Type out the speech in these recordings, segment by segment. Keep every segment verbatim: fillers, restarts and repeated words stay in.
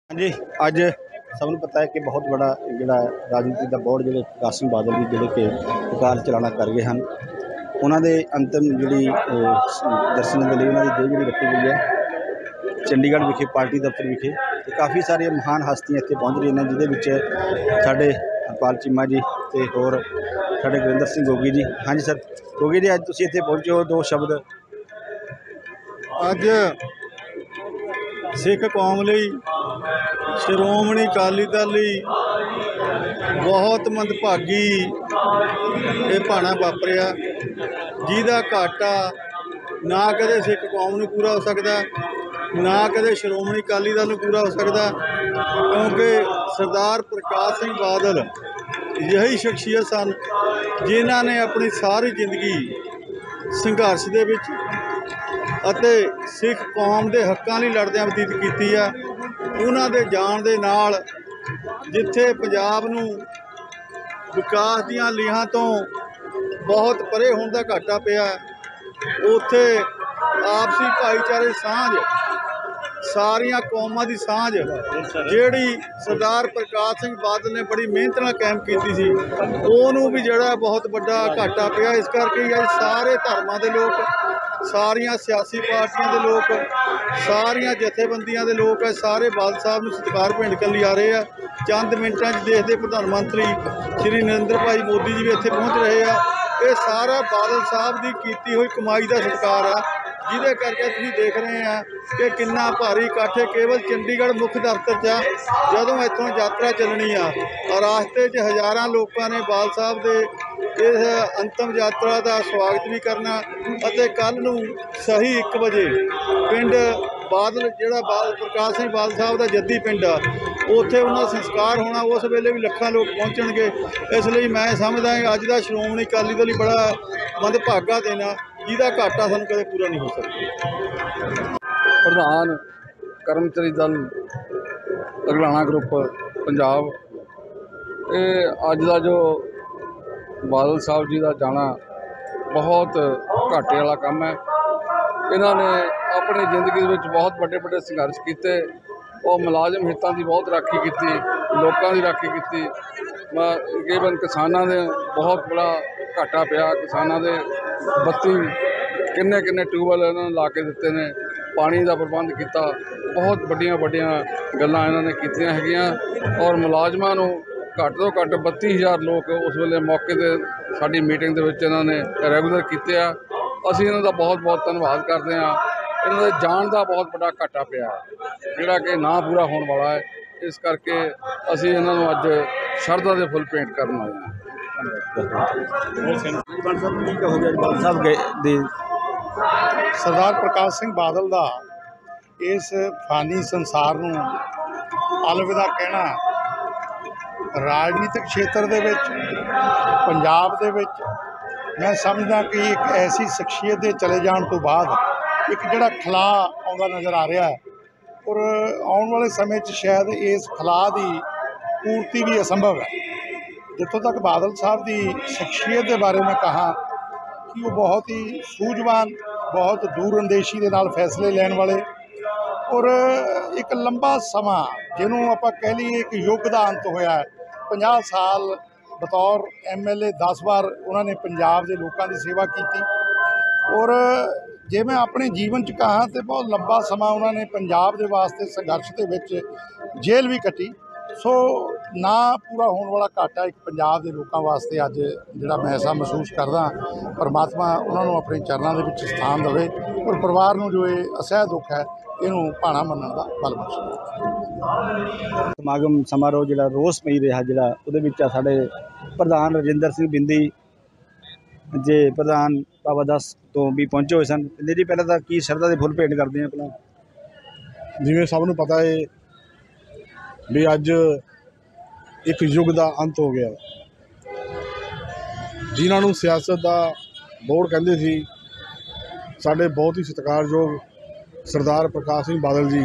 हाँ जी, अज सबनूं पता है कि बहुत बड़ा जिहड़ा राजनीति का बोर्ड जिहड़े प्रकाश सिंह बादल जी जिहड़े कि अकाल चलाना कर गए हैं, उन्होंने अंतिम जिहड़ी दर्शन के लिए उन्होंने देह जिहड़ी रखी गई है चंडीगढ़ विखे पार्टी दफ्तर विखे। तो काफ़ी सारिया महान हस्तियां इत्थे पहुँच रही हैं, जिहदे साडे हरपाल चीमा जी ते होर साडे गुरिंदर सिंह गोगी जी। हाँ जी सर, गोगी जी अज तुसीं इत्थे पहुँचे हो, दो शब्द। अज सिख कौम लई श्रोमणी अकाली दल लई बहुत मंदभागी ये भाना वापरिया, जिहदा घाटा ना कदे सिख कौम नूं पूरा हो सकता, ना कदे श्रोमणी अकाली दल नूं पूरा हो सकता, क्योंकि सरदार प्रकाश सिंह बादल यही शख्सियत सन जिन्हां ने अपनी सारी जिंदगी संघर्ष दे विच ਅਤੇ सिख कौम के हकों ਲਈ लड़दਿਆਂ ਬਤੀਤ ਕੀਤੀ ਆ। ਉਹਨਾਂ ਦੇ ਜਾਣ ਦੇ ਨਾਲ ਜਿੱਥੇ ਪੰਜਾਬ ਨੂੰ ਵਿਕਾਸ ਦੀਆਂ ਲੀਹਾਂ ਤੋਂ ਬਹੁਤ ਪਰੇ ਹੋਣ ਦਾ ਘਾਟਾ ਪਿਆ, ਉੱਥੇ ਆਪਸੀ ਭਾਈਚਾਰੇ ਸਾਂਝ, ਸਾਰੀਆਂ ਕੌਮਾਂ ਦੀ ਸਾਂਝ ਜਿਹੜੀ ਸਰਦਾਰ ਪ੍ਰਕਾਸ਼ ਸਿੰਘ ਬਾਦਲ ਨੇ ਬੜੀ ਮਿਹਨਤ ਨਾਲ ਕਾਇਮ ਕੀਤੀ ਸੀ, ਉਹਨੂੰ ਵੀ ਜਿਹੜਾ ਬਹੁਤ ਵੱਡਾ ਘਾਟਾ ਪਿਆ। ਇਸ ਕਰਕੇ ਅੱਜ ਸਾਰੇ ਧਰਮਾਂ ਦੇ ਲੋਕ, सारिया सियासी पार्टियां के लोग, सारिया जथेबंदियां के लोग है, सारे बादल साहब को सत्कार भेंट करने आ रहे हैं। चंद मिनटों देश के प्रधानमंत्री श्री नरेंद्र भाई मोदी जी भी इत्थे पहुँच रहे हैं। ये सारा बादल साहब की कीती हुई कमाई का सत्कार है, जिहदे करके तुसीं देख रहे हैं कि कितना भारी इकट्ठ केवल चंडीगढ़ मुख्य दफ्तर च जदों इत्थों यात्रा चलनी आ, रास्ते च हज़ारां लोगों ने बादल साहब के इस अंतिम यात्रा का स्वागत भी करना, और कल नूं सही एक बजे पिंड बादल जिहड़ा बादल प्रकाश सिंह बादल साहब का जद्दी पिंड आ, उत्थे उन्हां दा संस्कार होना। उस वेले भी लखां लोग पहुँचणगे। इसलिए मैं समझदा अज दा श्रोमणी अकाली दल बड़ा मंदभागा दिन आ, जिहदा घाटा सानूं कदे पूरा नहीं हो सकदा। प्रधान कर्मचारी दल रघलाना ग्रुप पंजाब, ये अज का जो बादल साहब जी का जाना बहुत घाटे वाला काम है। इन्होंने अपनी जिंदगी में बहुत बड़े बड़े संघर्ष किए, और मुलाजम हितों की बहुत राखी की, लोगों की राखी की। तकरीबन किसानों ने बहुत बड़ा घाटा पिया, किसानों के बत्ती किन्ने किन्ने ट्यूबवैल इन्होंने ला के दिते ने, पानी का प्रबंध किया, बहुत बड़िया बड़िया गल्लां इन्होंने कीतियां हैगियां। और मुलाजमां नूं घੱਟ ਤੋਂ घੱਟ बत्ती हज़ार लोग उस वेले मौके पर साड़ी मीटिंग के विच इन्होंने रैगूलर किए आ। असीं इन्हां दा बहुत बहुत धन्नवाद करते हैं। इन्हां दे जाण दा बहुत बड़ा घाटा पिया जिहड़ा कि ना पूरा होने वाला है, इस करके असीं इन्हां नूं अज शरधा दे फुल पेंट करन आए हां। सरदार प्रकाश सिंह बादल का इस फानी संसार नूं अलविदा कहना राजनीतिक क्षेत्र दे विच पंजाब दे विच मैं समझदा कि एक ऐसी शख्सियत के चले जाने तो बाद एक जिहड़ा खला आउंदा नज़र आ रहा है, और आने वाले समय च शायद इस खला की पूर्ति भी असंभव है। जितों तक बादल साहब की शख्सियत के बारे में कहा कि वो बहुत ही सूझवान, बहुत दूरअंदेशी के नाल फैसले लैण वाले, और एक लंबा समा जिन्हों आप कह लीए एक युग का अंत होया है। पचास साल बतौर एम एल ए दस बार उन्होंने पंजाब के लोगों की सेवा की, और जे मैं अपने जीवन च कहा तो बहुत लंबा समा उन्होंने पंजाब के वास्ते संघर्ष के विच जेल भी कटी। सो ना पूरा होने वाला घाटा एक पंजाब के लोगों वास्ते अज जिहड़ा मैं ऐसा महसूस करदा। परमात्मा उन्होंने अपने चरणों के विच स्थान देवे, और परिवार नूं जो ये असह दुख है इनू भाणा मनण दा बल बख्शे। समागम समारोह जिहड़ा रोसमई रहा, जिहड़ा उहदे विच साडे प्रधान रजिंदर सिंह बिंदी जे प्रधान बाबा दस तो भी पहुँचे हुए सन। बिंदी जी पहले तो की शरधा दे फुल भेंट करते हैं अपना। जिवें सबनूं पता है भी अज एक युग का अंत हो गया। जिन्हां नूं सियासत का बोर्ड कहंदे सी, साडे बहुत ही सत्कारयोग सरदार प्रकाश सिंह बादल जी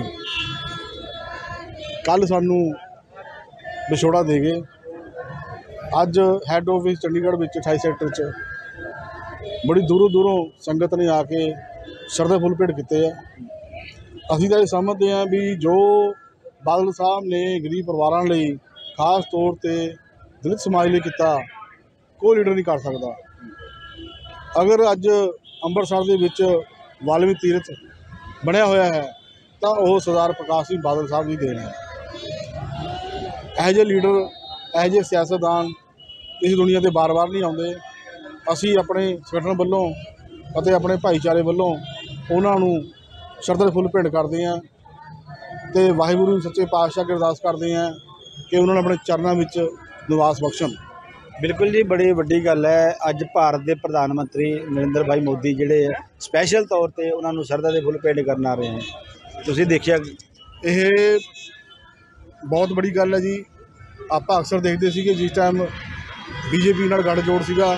कल सानू विछोड़ा दे गए। अज हैड ऑफिस चंडीगढ़ में अठाई सैक्टर च बड़ी दूरों दूरों संगत ने आके श्रद्धा फुल भेंट किए। असीं तो ये समझते हैं भी जो ਬਾਦਲ ਸਾਹਿਬ ਨੇ ਗਰੀਬ ਪਰਿਵਾਰਾਂ ਲਈ ਖਾਸ ਤੌਰ 'ਤੇ ਦਲਿਤ ਸਮਾਜ ਲਈ ਕੀਤਾ, ਕੋਈ ਲੀਡਰ ਨਹੀਂ ਕਰ ਸਕਦਾ। ਅਗਰ ਅੱਜ ਅੰਮ੍ਰਿਤਸਰ ਦੇ ਵਿੱਚ ਵਾਲਮੀਕ ਤੀਰਥ ਬਣਿਆ ਹੋਇਆ ਹੈ ਤਾਂ ਉਹ ਸਰਦਾਰ ਪ੍ਰਕਾਸ਼ ਸਿੰਘ ਬਾਦਲ ਸਾਹਿਬ ਦੀ ਦੇਣ ਹੈ। ਇਹੋ ਜਿਹੇ ਲੀਡਰ, ਇਹੋ ਜਿਹੇ ਸਿਆਸਤਦਾਨ ਇਸ ਦੁਨੀਆ 'ਤੇ ਬਾਰ-ਬਾਰ ਨਹੀਂ ਆਉਂਦੇ। ਅਸੀਂ ਆਪਣੇ ਸੰਗਠਨ ਵੱਲੋਂ ਅਤੇ ਆਪਣੇ ਭਾਈਚਾਰੇ ਵੱਲੋਂ ਉਹਨਾਂ ਨੂੰ ਸ਼ਰਧਾ ਦੇ ਫੁੱਲ ਭੇਟ ਕਰਦੇ ਹਾਂ ਅਤੇ ਵਾਹਿਗੁਰੂ ਸੱਚੇ ਪਾਤਸ਼ਾਹ ਅੱਗੇ ਅਰਦਾਸ ਕਰਦੇ ਹਾਂ ਕਿ ਉਹਨਾਂ ਨੂੰ ਆਪਣੇ ਚਰਨਾਂ ਵਿੱਚ ਨਿਵਾਸ ਬਖਸ਼ਣ। ਬਿਲਕੁਲ ਜੀ, ਬੜੀ ਵੱਡੀ ਗੱਲ ਹੈ। ਅੱਜ ਭਾਰਤ ਦੇ ਪ੍ਰਧਾਨ ਮੰਤਰੀ ਨਰਿੰਦਰ ਭਾਈ ਮੋਦੀ ਜਿਹੜੇ ਸਪੈਸ਼ਲ ਤੌਰ 'ਤੇ ਉਹਨਾਂ ਨੂੰ ਸ਼ਰਧਾ ਦੇ ਫੁੱਲ ਭੇਟ ਕਰਨ ਆ ਰਹੇ ਹਨ। ਤੁਸੀਂ ਦੇਖਿਆ, ਇਹ ਬਹੁਤ ਬੜੀ ਗੱਲ ਹੈ ਜੀ। ਆਪਾਂ ਅਕਸਰ ਦੇਖਦੇ ਸੀਗੇ ਜਿਸ ਟਾਈਮ ਬੀਜੇਪੀ ਨਾਲ ਗੱਠਜੋੜ ਸੀਗਾ,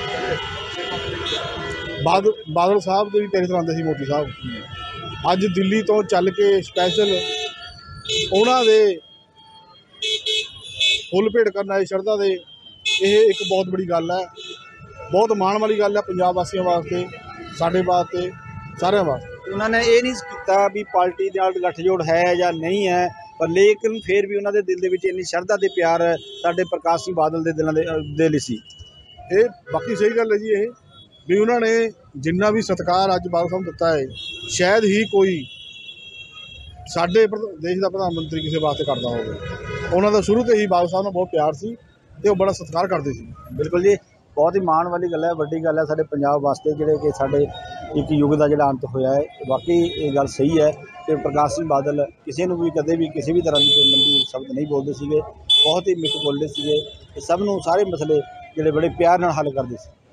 ਬਾਦਲ ਬਾਦਲ ਸਾਹਿਬ ਦੇ ਵੀ ਪੈਰੇ ਚਲਾਉਂਦੇ ਸੀ ਮੋਦੀ ਸਾਹਿਬ। ਅੱਜ ਦਿੱਲੀ ਤੋਂ ਚੱਲ ਕੇ ਸਪੈਸ਼ਲ ਉਹਨਾਂ ਦੇ ਫੁੱਲ ਭੇਟ ਕਰਨ ਆਏ ਸ਼ਰਧਾ ਦੇ, ਇਹ ਇੱਕ ਬਹੁਤ ਬੜੀ ਗੱਲ ਹੈ, ਬਹੁਤ ਮਾਣ ਵਾਲੀ ਗੱਲ ਹੈ ਪੰਜਾਬ ਵਾਸੀਆਂ ਵਾਸਤੇ, ਸਾਡੇ ਵਾਸਤੇ, ਸਾਰਿਆਂ ਵਾਸਤੇ। ਉਹਨਾਂ ਨੇ ਇਹ ਨਹੀਂ ਕੀਤਾ ਵੀ ਪਾਰਟੀ ਦੇ ਨਾਲ ਗੱਠਜੋੜ ਹੈ ਜਾਂ ਨਹੀਂ ਹੈ, ਪਰ ਲੇਕਿਨ ਫਿਰ ਵੀ ਉਹਨਾਂ ਦੇ ਦਿਲ ਦੇ ਵਿੱਚ ਇੰਨੀ ਸ਼ਰਧਾ ਤੇ ਪਿਆਰ ਸਾਡੇ ਪ੍ਰਕਾਸ਼ ਸਿੰਘ ਬਾਦਲ ਦੇ ਦਿਲਾਂ ਦੇ ਦੇ ਲਈ ਸੀ। ਇਹ ਬਾਕੀ ਸਹੀ ਗੱਲ ਹੈ ਜੀ, ਇਹ ਵੀ ਉਹਨਾਂ ਨੇ ਜਿੰਨਾ ਵੀ ਸਤਿਕਾਰ ਅੱਜ ਬਾਦਲ ਸਾਹਿਬ ਨੂੰ ਦਿੱਤਾ ਹੈ, ਸ਼ਾਇਦ ਹੀ ਕੋਈ ਸਾਡੇ ਦੇਸ਼ ਦਾ ਪ੍ਰਧਾਨ ਮੰਤਰੀ ਕਿਸੇ ਵਾਸਤੇ ਕਰਦਾ ਹੋਵੇ। ਉਹਨਾਂ ਦਾ ਸ਼ੁਰੂ ਤੋਂ ਹੀ ਬਾਦਲ ਸਾਹਿਬ ਨਾਲ ਬਹੁਤ ਪਿਆਰ ਸੀ ਅਤੇ ਉਹ ਬੜਾ ਸਤਿਕਾਰ ਕਰਦੇ ਸੀ। ਬਿਲਕੁਲ ਜੀ, ਬਹੁਤ ਹੀ ਮਾਣ ਵਾਲੀ ਗੱਲ ਹੈ, ਵੱਡੀ ਗੱਲ ਹੈ ਸਾਡੇ ਪੰਜਾਬ ਵਾਸਤੇ, ਜਿਹੜੇ ਕਿ ਸਾਡੇ ਇੱਕ ਯੁੱਗ ਦਾ ਜਿਹੜਾ ਅੰਤ ਹੋਇਆ ਹੈ। ਵਾਕਈ ਇਹ ਗੱਲ ਸਹੀ ਹੈ ਕਿ ਪ੍ਰਕਾਸ਼ ਸਿੰਘ ਬਾਦਲ ਕਿਸੇ ਨੂੰ ਵੀ ਕਦੇ ਵੀ ਕਿਸੇ ਵੀ ਤਰ੍ਹਾਂ ਦੀ ਕੋਈ ਮੰਦੀ ਸ਼ਬਦ ਨਹੀਂ ਬੋਲਦੇ ਸੀਗੇ, ਬਹੁਤ ਹੀ ਮਿੱਠ ਬੋਲਦੇ ਸੀਗੇ ਅਤੇ ਸਭ ਨੂੰ ਸਾਰੇ ਮਸਲੇ ਜਿਹੜੇ ਬੜੇ ਪਿਆਰ ਨਾਲ ਹੱਲ ਕਰਦੇ ਸੀ।